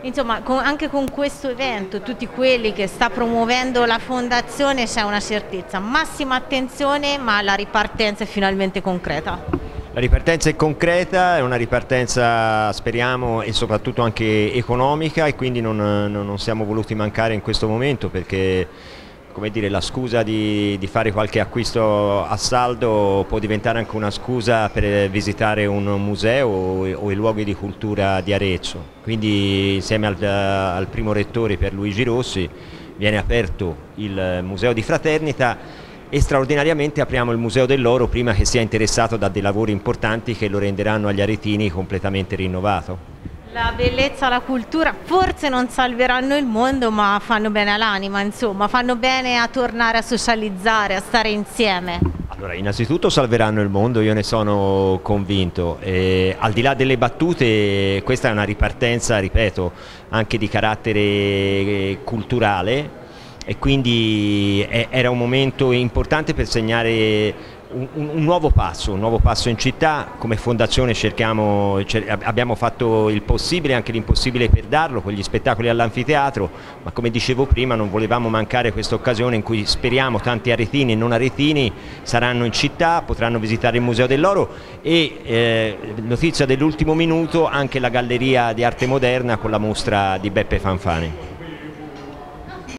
Insomma, anche con questo evento, tutti quelli che sta promuovendo la fondazione, c'è una certezza, massima attenzione, ma la ripartenza è finalmente concreta. La ripartenza è concreta, è una ripartenza speriamo e soprattutto anche economica, e quindi non siamo voluti mancare in questo momento, perché come dire, la scusa di fare qualche acquisto a saldo può diventare anche una scusa per visitare un museo o i luoghi di cultura di Arezzo. Quindi insieme al primo rettore Pierluigi Rossi viene aperto il Museo di Fraternita e straordinariamente apriamo il Museo dell'Oro prima che sia interessato da dei lavori importanti che lo renderanno agli aretini completamente rinnovato. La bellezza, la cultura forse non salveranno il mondo, ma fanno bene all'anima, insomma, fanno bene a tornare a socializzare, a stare insieme. Allora, innanzitutto salveranno il mondo, io ne sono convinto. Al di là delle battute, questa è una ripartenza, ripeto, anche di carattere culturale, e quindi era un momento importante per segnare un nuovo passo in città. Come fondazione abbiamo fatto il possibile e anche l'impossibile per darlo, con gli spettacoli all'anfiteatro, ma come dicevo prima non volevamo mancare questa occasione in cui speriamo tanti aretini e non aretini saranno in città, potranno visitare il Museo dell'Oro e, notizia dell'ultimo minuto, anche la Galleria di Arte Moderna con la mostra di Beppe Fanfani.